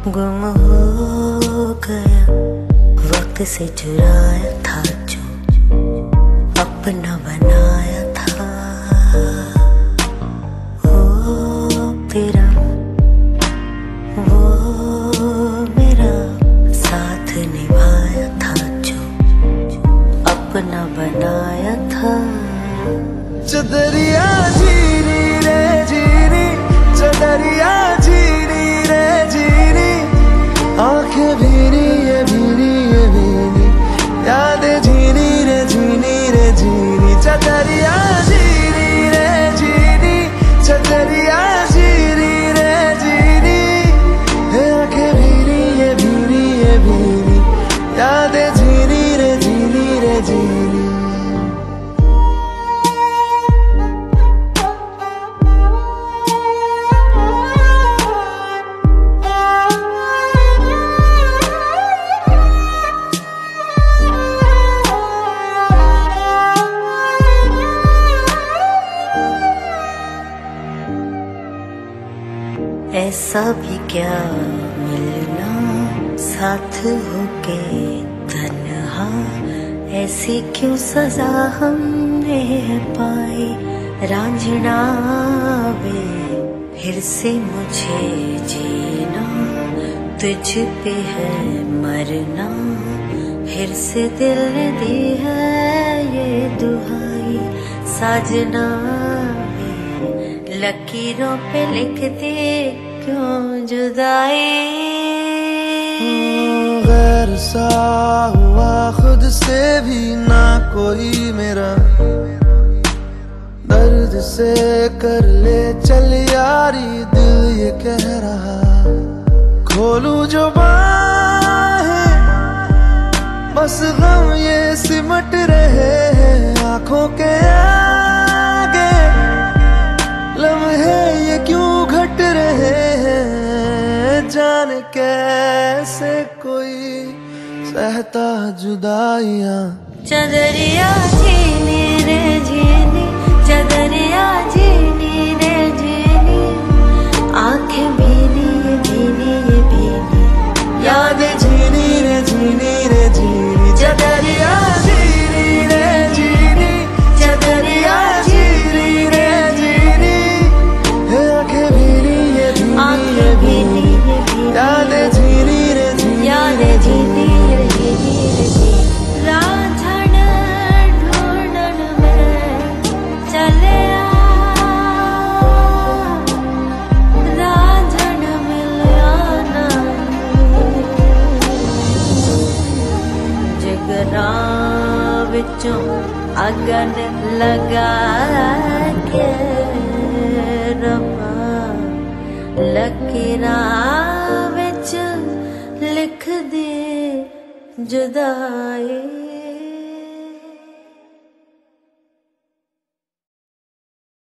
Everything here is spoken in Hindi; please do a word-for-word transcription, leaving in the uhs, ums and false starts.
गुम हो गया, वक्त से चुराया था जो अपना बनाया था। हो तेरा वो मेरा साथ निभाया था जो अपना बनाया था। चदरिया जीनी रे जीनी, चदरिया जीनी रे जीनी, आंखें भीनी ये भीनी ये भीनी, यादें जीनी रे जीनी रे जीनी। चदरिया जीनी रे जीनी, चदरिया जीनी रे जीनी, आंखें भीनी ये भीनी ये भीनी, यादें जीनी रे जीनी रे जीनी। ऐसा भी क्या मिलना साथ होके तन्हा, ऐसी क्यों सजा हमने पाई। रांझना वे फिर से मुझे जीना, तुझ पे है मरना, फिर से दिल ने दी है ये दुहाई। साजना वे लकीरों पे लिख दे क्यों जुदाई। गैर सा हुआ खुद से भी ना कोई मेरा, दर्द से कर ले चल यारी दिल ये कह रहा। खोलूं जो बाहें बस गम ये सिमट रहे हैं आंखों के आगे, लम्हे ये क्यों घट रहे हैं। जाने कैसे कोई सहता जुदाइयां। चदरिया जीनी रे जीनी, चदरिया जीनी रे जीनी, आंखें भीनी ये भीनी ये भीनी, यादें जीनी रे जीनी रे जीनी। चदरिया जीनी रे जीनी, चदरिया जीनी रे जीनी, आंखें भीनी ये भीनी ये भीनी, यादें जीनी रे जीनी, यादें जीनी रे जीनी रे जीनी। रांझण ढूंढन में चले आ, रांझण मिलया नहीं। जिगरा विचों अगन लगा के रब्बा, लकीरां विच लिख दे जुदाई।